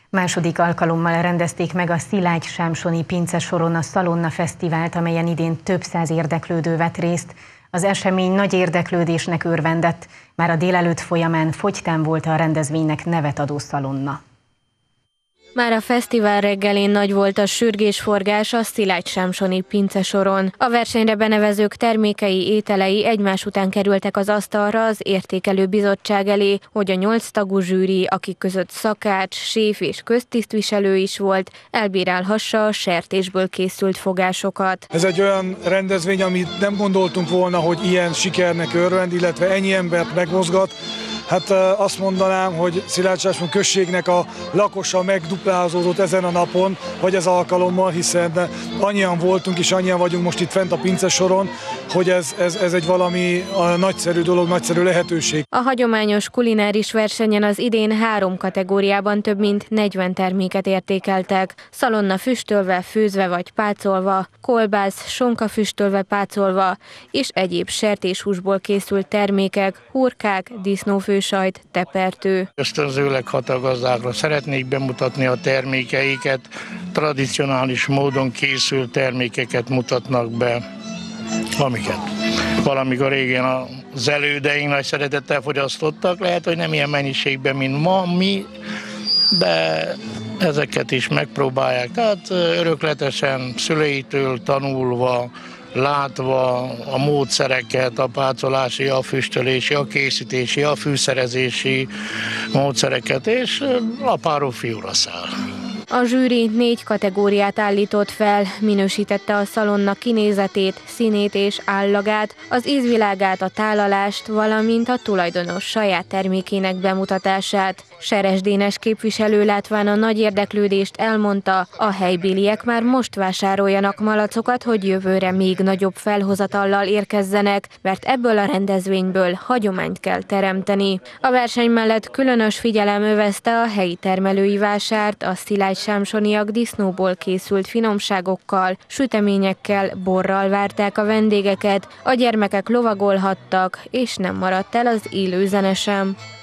Második alkalommal rendezték meg a Szilágy-Sámsoni Pincesoron a Szalonna Fesztivált, amelyen idén több száz érdeklődő vett részt. Az esemény nagy érdeklődésnek örvendett, már a délelőtt folyamán fogytán volt a rendezvénynek nevet adó szalonna. Már a fesztivál reggelén nagy volt a sürgésforgás a Szilágy-Sámsoni Pincesoron. A versenyre benevezők termékei, ételei egymás után kerültek az asztalra az értékelő bizottság elé, hogy a 8 tagú zsűri, akik között szakács, séf és köztisztviselő is volt, elbírálhassa a sertésből készült fogásokat. Ez egy olyan rendezvény, amit nem gondoltunk volna, hogy ilyen sikernek örvend, illetve ennyi embert megmozgat. Hát azt mondanám, hogy Szilágy-Sámson községnek a lakosa megduplázódott ezen a napon, vagy ez alkalommal, hiszen annyian voltunk és annyian vagyunk most itt fent a Pincesoron, hogy ez egy valami nagyszerű dolog, nagyszerű lehetőség. A hagyományos kulináris versenyen az idén 3 kategóriában több mint 40 terméket értékeltek. Szalonna füstölve, főzve vagy pácolva, kolbász, sonka füstölve, pácolva és egyéb sertéshúsból készült termékek, hurkák, disznófősajt, tepertő. Ösztönzőleg hat a gazdákra, szeretnék bemutatni a termékeiket, tradicionális módon készült termékeket mutatnak be, amiket valamikor régen az elődeink nagy szeretettel fogyasztottak, lehet, hogy nem ilyen mennyiségben, mint ma mi, de ezeket is megpróbálják. Tehát örökletesen, szüleitől tanulva, látva a módszereket, a pácolási, a füstölési, a készítési, a fűszerezési módszereket, és apáról fiúra száll. A zsűri 4 kategóriát állított fel, minősítette a szalonna kinézetét, színét és állagát, az ízvilágát, a tálalást, valamint a tulajdonos saját termékének bemutatását. Seres Dénes képviselő látván a nagy érdeklődést elmondta, a helybéliek már most vásároljanak malacokat, hogy jövőre még nagyobb felhozatallal érkezzenek, mert ebből a rendezvényből hagyományt kell teremteni. A verseny mellett különös figyelem övezte a helyi termelői vásárt, a Szilágy-Sámsoniak disznóból készült finomságokkal, süteményekkel, borral várták a vendégeket, a gyermekek lovagolhattak, és nem maradt el az élő zene sem.